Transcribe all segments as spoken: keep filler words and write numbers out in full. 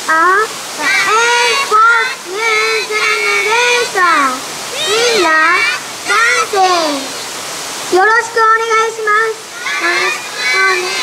are the Airport New Generation. みんな、dancing。よろしくお願いします。よろしくお願いします。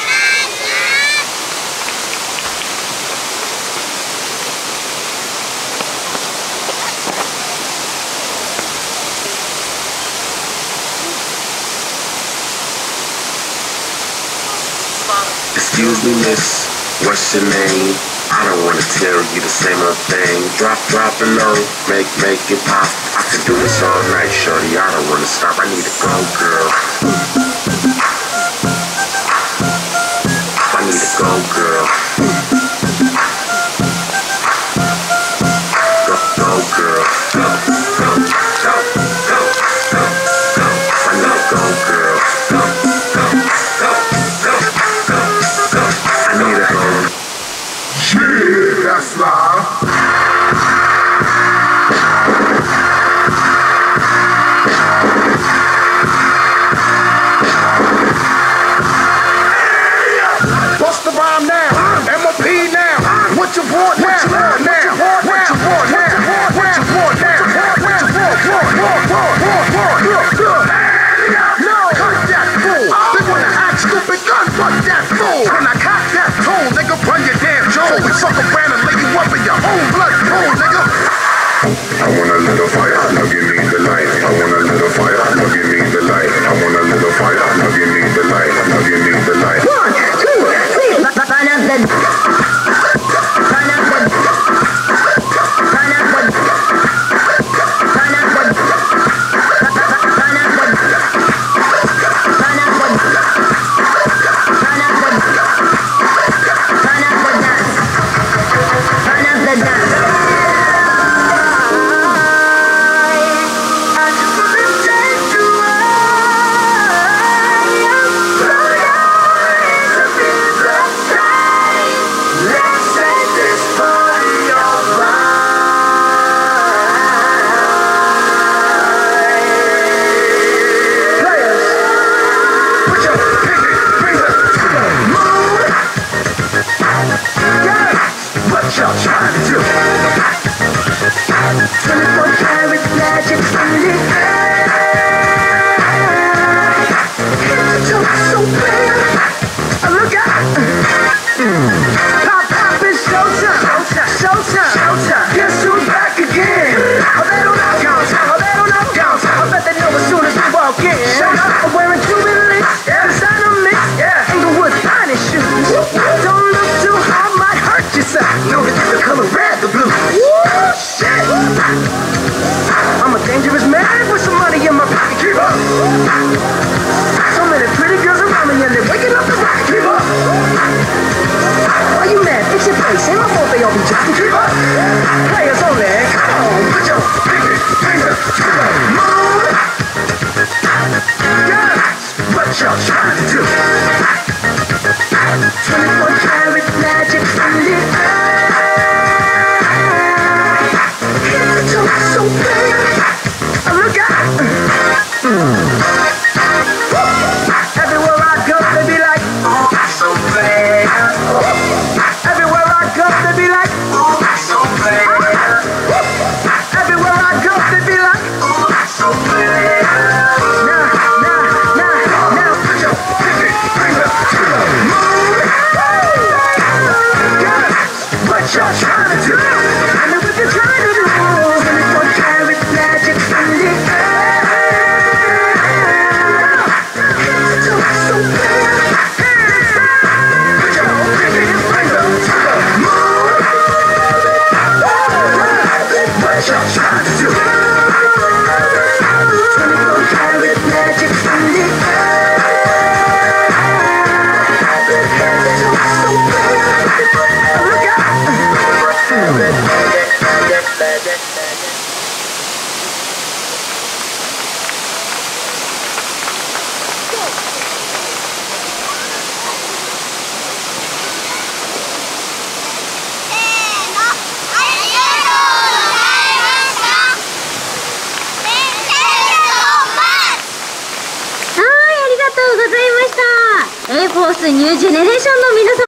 Excuse me, miss, what's your name? I don't wanna tell you the same old thing. Drop, drop it low, make, make it pop. I could do this all night, shorty. I don't wanna stop. I need to go, girl. I need to go, girl. Go, go, girl. Go, go, go, go, go, go. I need to go, girl. Go, go, go, go, go, go. I need to go. Yeah, that's live. Bust the rhyme now, M O P now. What you want now? What you want now? What you want now? What you want now? What you want? Want, want, want, want, want. Look, look. No, cut that fool. They wanna act stupid, gun, fuck that fool. When I cock that tool, nigga, run your damn jaw. We fuck around and lay you up in your own blood pool, nigga. I want a little fire, now give me the light. I want a little fire, now give me the light. I want a little fire, now give me the light. Now give me the light. One, two, three. Turn up the. Turn up the. Turn up the. Turn up the. Turn up the. Turn up the. Turn up the. Turn up the dance. Turn up the dance. Y'all trying to do twenty-four karat magic in the air. Hit the top so bad. Look out. Pop, pop, it's showtime. Showtime. Showtime. Guess who's back again? Oh, they don't know. Oh, they don't know. I bet they know as soon as we walk in. Shut up. I'm wearing Jubilee. Yeah. Designer mix. Yeah. Inglewood finest shoes. Don't look too hard, might hurt yourself. Know that the color red, the blue. Woo, shit. I'm a dangerous man with some money in my pocket. Keep up. So many pretty girls around me and they're waking up the rocket. Keep up. Why you mad? Fix your face. Ain't my fault they all be jocking. Keep up. Players only. Come on, put your pinky finger to the moon. Guys, what y'all trying to do? twenty-four karat magic in the air. Hit the top so bad. Look out. Everywhere I go, they be like, oh, so bad. Everywhere I go, they be like, oh, so bad. Everywhere I go, they be like, oh, so bad. Now, now, now, now, put your pinky finger to the moon. What y'all trying to do? I know what you're trying to do. twenty-four karat magic in the air. Hit the top so bad. Put your pinky finger to the moon. What y'all trying to do? twenty-four karat magic in the air. Hit the top so bad. Look out.エーフォースニュージェネレーションの皆様